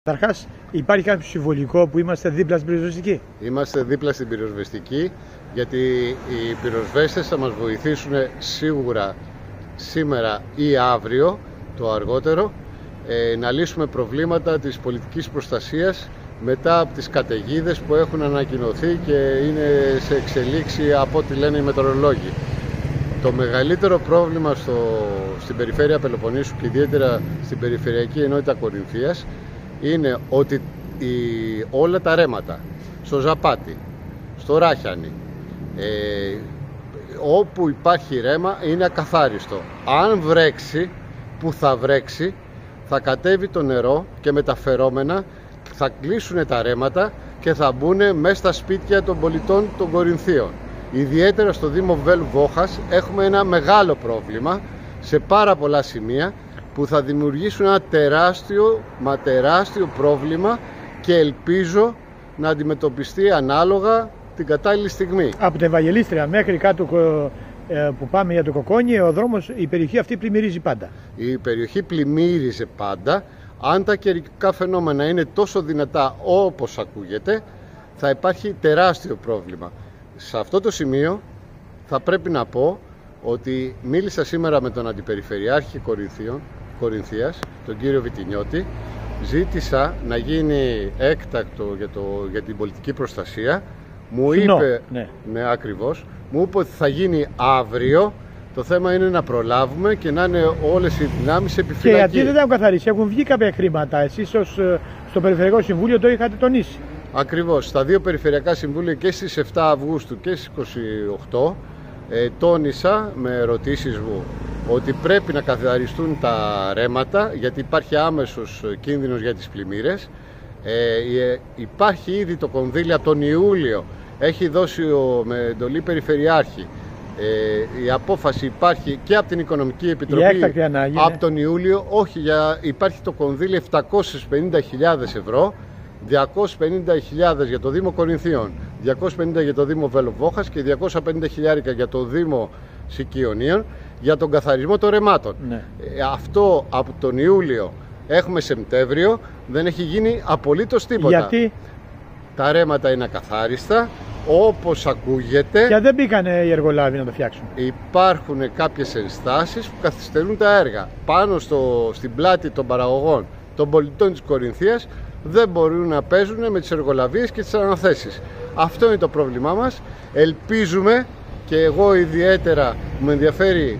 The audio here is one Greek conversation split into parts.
Καταρχάς, υπάρχει κάποιο συμβολικό που είμαστε δίπλα στην πυροσβεστική? Είμαστε δίπλα στην πυροσβεστική, γιατί οι πυροσβέστες θα μας βοηθήσουν σίγουρα σήμερα ή αύριο το αργότερο να λύσουμε προβλήματα της πολιτικής προστασίας μετά από τις καταιγίδες που έχουν ανακοινωθεί και είναι σε εξελίξη από ό,τι λένε οι μετεωρολόγοι. Το μεγαλύτερο πρόβλημα στην περιφέρεια Πελοποννήσου και ιδιαίτερα στην περιφερειακή ενότητα Κορινθίας είναι ότι όλα τα ρέματα στο Ζαπάτι, στο Ράχιανι, όπου υπάρχει ρέμα είναι ακαθάριστο. Αν βρέξει, που θα βρέξει, θα κατέβει το νερό και μεταφερόμενα θα κλείσουν τα ρέματα και θα μπουν μέσα στα σπίτια των πολιτών των Κορινθίων. Ιδιαίτερα στο Δήμο Βέλου-Βόχας έχουμε ένα μεγάλο πρόβλημα σε πάρα πολλά σημεία που θα δημιουργήσουν ένα τεράστιο πρόβλημα και ελπίζω να αντιμετωπιστεί ανάλογα την κατάλληλη στιγμή. Από την Ευαγγελίστρια μέχρι κάτω που πάμε για το Κοκόνι, ο δρόμος, η περιοχή αυτή πλημμυρίζει πάντα. Η περιοχή πλημμύριζε πάντα. Αν τα καιρικά φαινόμενα είναι τόσο δυνατά όπως ακούγεται, θα υπάρχει τεράστιο πρόβλημα. Σε αυτό το σημείο θα πρέπει να πω ότι μίλησα σήμερα με τον Αντιπεριφερειάρχη Κορινθίας, τον κύριο Βιτινιώτη. Ζήτησα να γίνει έκτακτο για την πολιτική προστασία. Μου είπε, ναι, ακριβώς, μου είπε ότι θα γίνει αύριο. Το θέμα είναι να προλάβουμε και να είναι όλες οι δυνάμεις επιφυλακή. Και γιατί δεν τα έχουν καθαρίσει? Έχουν βγει κάποια χρήματα. Εσείς στο Περιφερειακό Συμβούλιο το είχατε τονίσει. Ακριβώς. Στα δύο Περιφερειακά Συμβούλια και στις 7 Αυγούστου και στις 28 τόνισα με ερωτήσεις μου ότι πρέπει να καθαριστούν τα ρέματα, γιατί υπάρχει άμεσος κίνδυνος για τις πλημμύρες. Υπάρχει ήδη το κονδύλι από τον Ιούλιο, έχει δώσει με εντολή Περιφερειάρχη. Η απόφαση υπάρχει και από την Οικονομική Επιτροπή ανάγκη, από τον Ιούλιο. Υπάρχει το κονδύλι 750.000 ευρώ, 250.000 για το Δήμο Κορινθίων, 250 για το Δήμο Βέλου-Βόχας και 250.000 για το Δήμο Σικιονίων για τον καθαρισμό των ρεμάτων. Ναι. Αυτό από τον Ιούλιο έχουμε Σεπτέμβριο, δεν έχει γίνει απολύτως τίποτα. Γιατί? Τα ρέματα είναι ακαθάριστα, όπως ακούγεται. Και δεν μπήκαν οι εργολάβοι να το φτιάξουν. Υπάρχουν κάποιες ενστάσεις που καθυστερούν τα έργα. Πάνω στην πλάτη των παραγωγών των πολιτών της Κορινθίας δεν μπορούν να παίζουν με τις εργολαβίες και τις αναθέσεις. Αυτό είναι το πρόβλημά μας. Ελπίζουμε, και εγώ ιδιαίτερα με ενδιαφέρει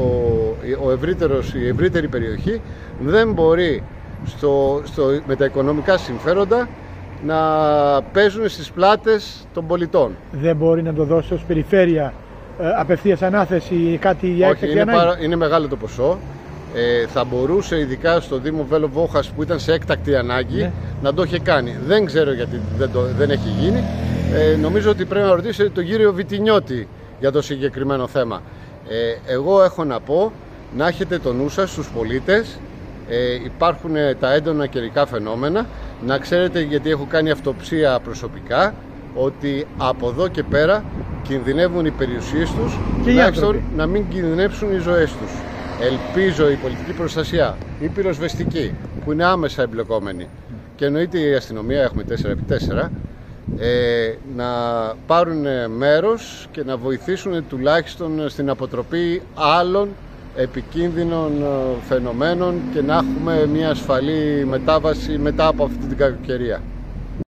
η ευρύτερη περιοχή, δεν μπορεί με τα οικονομικά συμφέροντα να παίζουν στις πλάτες των πολιτών. Δεν μπορεί να το δώσει ως περιφέρεια απευθείας ανάθεση ή κάτι για έκτακτη ανάγκη? Είναι μεγάλο το ποσό. Θα μπορούσε, ειδικά στο Δήμο Βέλου-Βόχας που ήταν σε έκτακτη ανάγκη, ναι, να το είχε κάνει. Δεν ξέρω γιατί δεν έχει γίνει. Νομίζω ότι πρέπει να ρωτήσετε τον κύριο Βιτινιώτη για το συγκεκριμένο θέμα. Εγώ έχω να πω να έχετε το νου σας στους πολίτες. Υπάρχουν τα έντονα καιρικά φαινόμενα. Να ξέρετε, γιατί έχω κάνει αυτοψία προσωπικά, ότι από εδώ και πέρα κινδυνεύουν οι περιουσίες τους, τουλάχιστον να μην κινδυνεύσουν οι ζωές τους. Ελπίζω η πολιτική προστασία, η πυροσβεστική που είναι άμεσα εμπλεκόμενη, και εννοείται η αστυνομία, έχουμε 4x4, να πάρουν μέρος και να βοηθήσουν τουλάχιστον στην αποτροπή άλλων επικίνδυνων φαινομένων και να έχουμε μια ασφαλή μετάβαση μετά από αυτή την κακοκαιρία.